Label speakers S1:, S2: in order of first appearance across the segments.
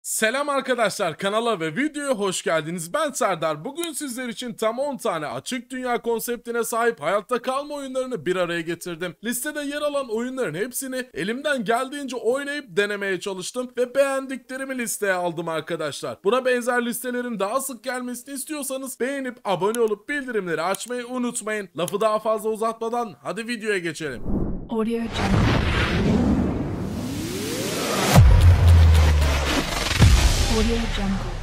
S1: Selam arkadaşlar, kanala ve videoya hoş geldiniz. Ben Serdar. Bugün sizler için tam 10 tane açık dünya konseptine sahip hayatta kalma oyunlarını bir araya getirdim. Listede yer alan oyunların hepsini elimden geldiğince oynayıp denemeye çalıştım ve beğendiklerimi listeye aldım arkadaşlar. Buna benzer listelerin daha sık gelmesini istiyorsanız beğenip abone olup bildirimleri açmayı unutmayın. Lafı daha fazla uzatmadan hadi videoya geçelim.
S2: Audio Jungle. Audio Jungle.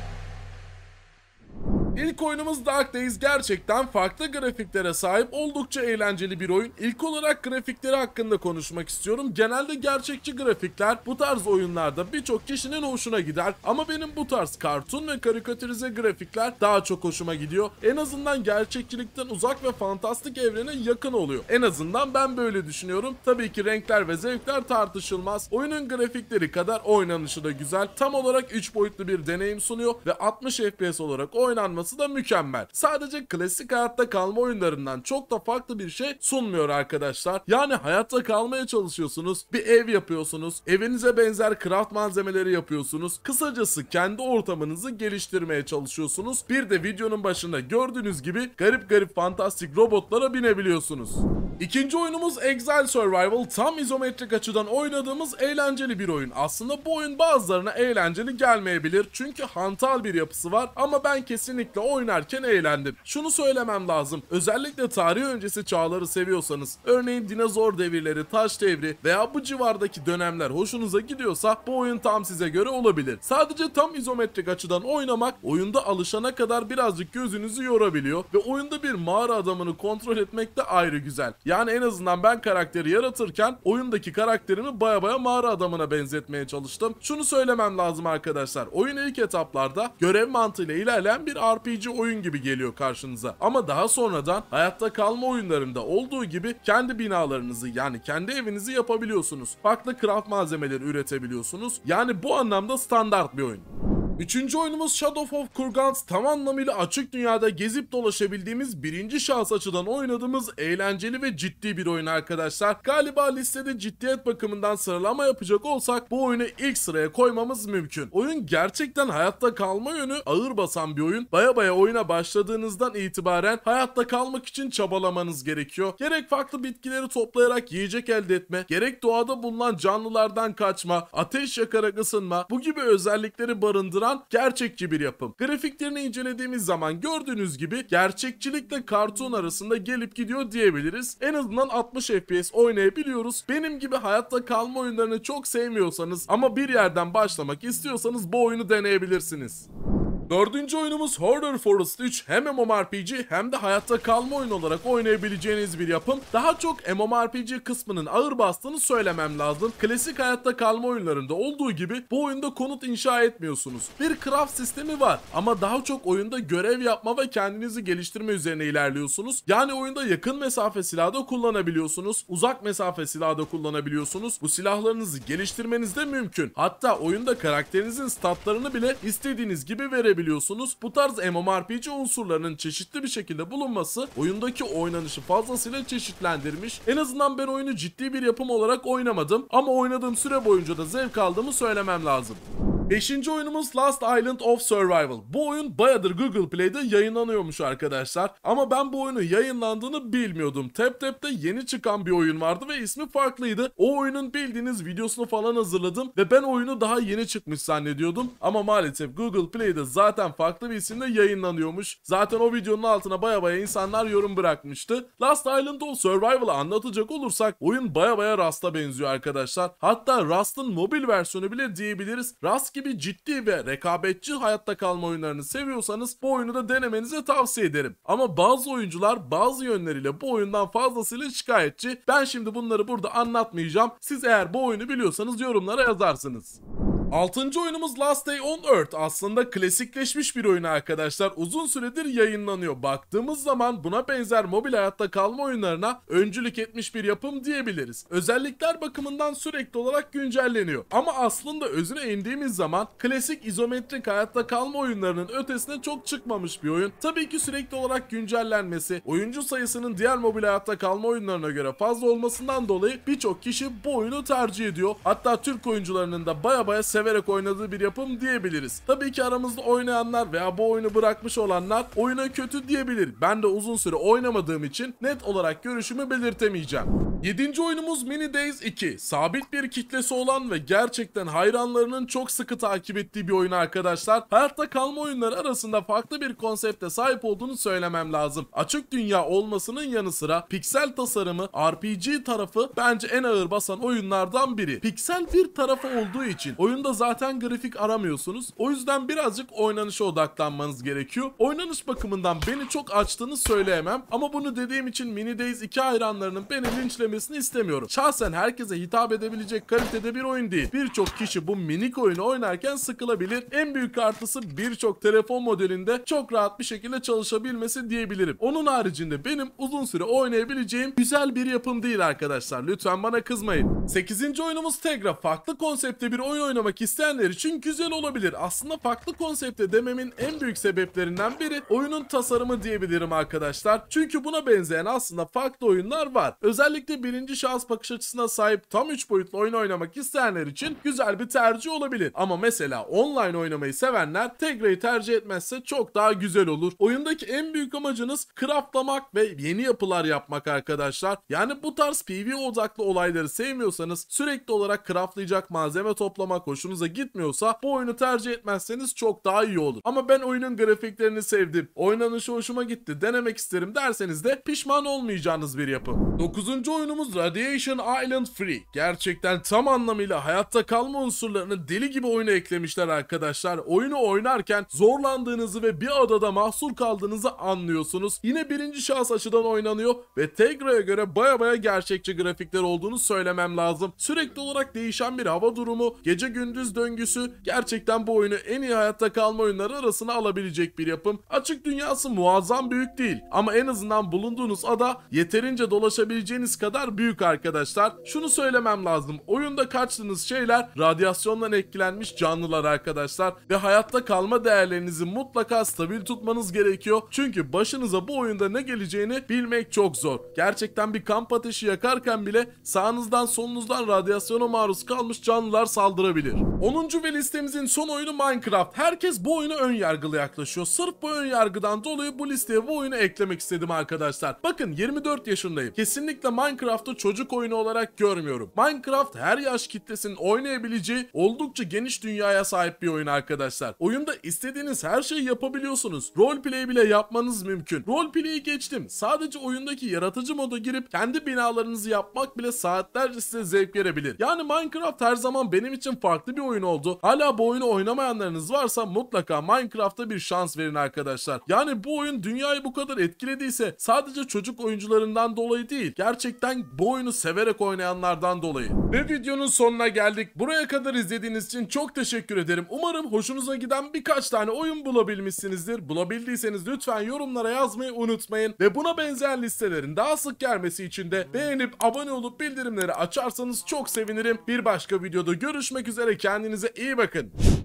S1: İlk oyunumuz Dark Days gerçekten farklı grafiklere sahip oldukça eğlenceli bir oyun. İlk olarak grafikleri hakkında konuşmak istiyorum. Genelde gerçekçi grafikler bu tarz oyunlarda birçok kişinin hoşuna gider. Ama benim bu tarz kartun ve karikatürize grafikler daha çok hoşuma gidiyor. En azından gerçekçilikten uzak ve fantastik evrene yakın oluyor. En azından ben böyle düşünüyorum. Tabii ki renkler ve zevkler tartışılmaz. Oyunun grafikleri kadar oynanışı da güzel. Tam olarak 3 boyutlu bir deneyim sunuyor ve 60 FPS olarak oynanması da mükemmel. Sadece klasik hayatta kalma oyunlarından çok da farklı bir şey sunmuyor arkadaşlar. Yani hayatta kalmaya çalışıyorsunuz, bir ev yapıyorsunuz, evinize benzer craft malzemeleri yapıyorsunuz. Kısacası kendi ortamınızı geliştirmeye çalışıyorsunuz. Bir de videonun başında gördüğünüz gibi garip garip fantastik robotlara binebiliyorsunuz. İkinci oyunumuz Exile Survival. Tam izometrik açıdan oynadığımız eğlenceli bir oyun. Aslında bu oyun bazılarına eğlenceli gelmeyebilir çünkü hantal bir yapısı var ama ben kesinlikle oynarken eğlendim. Şunu söylemem lazım. Özellikle tarih öncesi çağları seviyorsanız, örneğin dinozor devirleri, taş devri veya bu civardaki dönemler hoşunuza gidiyorsa bu oyun tam size göre olabilir. Sadece tam izometrik açıdan oynamak oyunda alışana kadar birazcık gözünüzü yorabiliyor ve oyunda bir mağara adamını kontrol etmek de ayrı güzel. Yani en azından ben karakteri yaratırken oyundaki karakterimi baya mağara adamına benzetmeye çalıştım. Şunu söylemem lazım arkadaşlar. Oyun ilk etaplarda görev mantığıyla ilerleyen bir RPG oyun gibi geliyor karşınıza. Ama daha sonradan hayatta kalma oyunlarında olduğu gibi kendi binalarınızı yani kendi evinizi yapabiliyorsunuz. Farklı craft malzemeleri üretebiliyorsunuz. Yani bu anlamda standart bir oyun. Üçüncü oyunumuz Shadow of Kurgans. Tam anlamıyla açık dünyada gezip dolaşabildiğimiz birinci şahıs açıdan oynadığımız eğlenceli ve ciddi bir oyun arkadaşlar. Galiba listede ciddiyet bakımından sıralama yapacak olsak bu oyunu ilk sıraya koymamız mümkün. Oyun gerçekten hayatta kalma yönü ağır basan bir oyun. Baya oyuna başladığınızdan itibaren hayatta kalmak için çabalamanız gerekiyor. Gerek farklı bitkileri toplayarak yiyecek elde etme, gerek doğada bulunan canlılardan kaçma, ateş yakarak ısınma, bu gibi özellikleri barındıran gerçekçi bir yapım. Grafiklerini incelediğimiz zaman gördüğünüz gibi gerçekçilikle kartun arasında gelip gidiyor diyebiliriz. En azından 60 FPS oynayabiliyoruz. Benim gibi hayatta kalma oyunlarını çok sevmiyorsanız ama bir yerden başlamak istiyorsanız bu oyunu deneyebilirsiniz. Dördüncü oyunumuz Hoarder Forest 3. Hem MMORPG hem de hayatta kalma oyunu olarak oynayabileceğiniz bir yapım. Daha çok MMORPG kısmının ağır bastığını söylemem lazım. Klasik hayatta kalma oyunlarında olduğu gibi bu oyunda konut inşa etmiyorsunuz. Bir craft sistemi var ama daha çok oyunda görev yapma ve kendinizi geliştirme üzerine ilerliyorsunuz. Yani oyunda yakın mesafe silahı da kullanabiliyorsunuz. Uzak mesafe silahı da kullanabiliyorsunuz. Bu silahlarınızı geliştirmeniz de mümkün. Hatta oyunda karakterinizin statlarını bile istediğiniz gibi verebiliyorsunuz. Bu tarz MMORPG unsurlarının çeşitli bir şekilde bulunması oyundaki oynanışı fazlasıyla çeşitlendirmiş. En azından ben oyunu ciddi bir yapım olarak oynamadım ama oynadığım süre boyunca da zevk aldığımı söylemem lazım. 5. oyunumuz Last Island of Survival. Bu oyun bayağıdır Google Play'de yayınlanıyormuş arkadaşlar. Ama ben bu oyunun yayınlandığını bilmiyordum. TapTap'te yeni çıkan bir oyun vardı ve ismi farklıydı. O oyunun bildiğiniz videosunu falan hazırladım ve ben oyunu daha yeni çıkmış zannediyordum. Ama maalesef Google Play'de zaten farklı bir isimle yayınlanıyormuş. Zaten o videonun altına baya insanlar yorum bırakmıştı. Last Island of Survival'ı anlatacak olursak oyun baya Rust'a benziyor arkadaşlar. Hatta Rust'ın mobil versiyonu bile diyebiliriz. Rust gibi ciddi ve rekabetçi hayatta kalma oyunlarını seviyorsanız bu oyunu da denemenizi tavsiye ederim. Ama bazı oyuncular bazı yönleriyle bu oyundan fazlasıyla şikayetçi. Ben şimdi bunları burada anlatmayacağım. Siz eğer bu oyunu biliyorsanız yorumlara yazarsınız. 6. oyunumuz Last Day on Earth. Aslında klasikleşmiş bir oyun arkadaşlar. Uzun süredir yayınlanıyor. Baktığımız zaman buna benzer mobil hayatta kalma oyunlarına öncülük etmiş bir yapım diyebiliriz. Özellikler bakımından sürekli olarak güncelleniyor. Ama aslında özüne indiğimiz zaman klasik izometrik hayatta kalma oyunlarının ötesine çok çıkmamış bir oyun. Tabii ki sürekli olarak güncellenmesi, oyuncu sayısının diğer mobil hayatta kalma oyunlarına göre fazla olmasından dolayı birçok kişi bu oyunu tercih ediyor. Hatta Türk oyuncularının da baya severek severek oynadığı bir yapım diyebiliriz. Tabii ki aramızda oynayanlar veya bu oyunu bırakmış olanlar oyuna kötü diyebilir. Ben de uzun süre oynamadığım için net olarak görüşümü belirtemeyeceğim. 7. oyunumuz Mini Days 2. Sabit bir kitlesi olan ve gerçekten hayranlarının çok sıkı takip ettiği bir oyun arkadaşlar. Hayatta kalma oyunları arasında farklı bir konsepte sahip olduğunu söylemem lazım. Açık dünya olmasının yanı sıra piksel tasarımı, RPG tarafı bence en ağır basan oyunlardan biri. Piksel bir tarafı olduğu için oyunda zaten grafik aramıyorsunuz. O yüzden birazcık oynanışa odaklanmanız gerekiyor. Oynanış bakımından beni çok açtığını söyleyemem ama bunu dediğim için Mini Days 2 hayranlarının beni linçlemesini istemiyorum. Şahsen herkese hitap edebilecek kalitede bir oyun değil. Birçok kişi bu minik oyunu oynarken sıkılabilir. En büyük artısı birçok telefon modelinde çok rahat bir şekilde çalışabilmesi diyebilirim. Onun haricinde benim uzun süre oynayabileceğim güzel bir yapım değil arkadaşlar. Lütfen bana kızmayın. 8. oyunumuz Tegra. Farklı konsepte bir oyun oynamak isteyenler için güzel olabilir. Aslında farklı konsepte dememin en büyük sebeplerinden biri oyunun tasarımı diyebilirim arkadaşlar. Çünkü buna benzeyen aslında farklı oyunlar var. Özellikle birinci şahıs bakış açısına sahip tam 3 boyutlu oyun oynamak isteyenler için güzel bir tercih olabilir. Ama mesela online oynamayı sevenler Tegra'yı tercih etmezse çok daha güzel olur. Oyundaki en büyük amacınız craftlamak ve yeni yapılar yapmak arkadaşlar. Yani bu tarz PvE odaklı olayları sevmiyorsanız, sürekli olarak craftlayacak malzeme toplamak hoşunuza gitmiyorsa bu oyunu tercih etmezseniz çok daha iyi olur. Ama ben oyunun grafiklerini sevdim, oynanışı hoşuma gitti, denemek isterim derseniz de pişman olmayacağınız bir yapım. 9. oyunumuz Radiation Island Free. Gerçekten tam anlamıyla hayatta kalma unsurlarını deli gibi oyuna eklemişler arkadaşlar. Oyunu oynarken zorlandığınızı ve bir adada mahsur kaldığınızı anlıyorsunuz. Yine birinci şahıs açıdan oynanıyor ve Tegra'ya göre baya gerçekçi grafikler olduğunu söylemem lazım. Sürekli olarak değişen bir hava durumu, gece gündüz döngüsü gerçekten bu oyunu en iyi hayatta kalma oyunları arasına alabilecek bir yapım. Açık dünyası muazzam büyük değil ama en azından bulunduğunuz ada yeterince dolaşabileceğiniz kadar büyük arkadaşlar. Şunu söylemem lazım. Oyunda kaçtığınız şeyler radyasyondan etkilenmiş canlılar arkadaşlar ve hayatta kalma değerlerinizi mutlaka stabil tutmanız gerekiyor. Çünkü başınıza bu oyunda ne geleceğini bilmek çok zor. Gerçekten bir kamp ateşi yakarken bile sağınızdan solunuzdan radyasyona maruz kalmış canlılar saldırabilir. 10. ve listemizin son oyunu Minecraft. Herkes bu oyuna ön yargılı yaklaşıyor. Sırf bu ön yargıdan dolayı bu listeye bu oyunu eklemek istedim arkadaşlar. Bakın 24 yaşındayım. Kesinlikle Minecraft'ı çocuk oyunu olarak görmüyorum. Minecraft her yaş kitlesinin oynayabileceği oldukça geniş dünyaya sahip bir oyun arkadaşlar. Oyunda istediğiniz her şeyi yapabiliyorsunuz. Roleplay bile yapmanız mümkün. Roleplay'i geçtim. Sadece oyundaki yaratıcı moda girip kendi binalarınızı yapmak bile saatlerce size zevk verebilir. Yani Minecraft her zaman benim için farklı bir oyun oldu. Hala bu oyunu oynamayanlarınız varsa mutlaka Minecraft'a bir şans verin arkadaşlar. Yani bu oyun dünyayı bu kadar etkilediyse sadece çocuk oyuncularından dolayı değil, gerçekten bu oyunu severek oynayanlardan dolayı. Ve videonun sonuna geldik. Buraya kadar izlediğiniz için çok teşekkür ederim. Umarım hoşunuza giden birkaç tane oyun bulabilmişsinizdir. Bulabildiyseniz lütfen yorumlara yazmayı unutmayın. Ve buna benzer listelerin daha sık gelmesi için de beğenip abone olup bildirimleri açarsanız çok sevinirim. Bir başka videoda görüşmek üzere. Kendinize iyi bakın.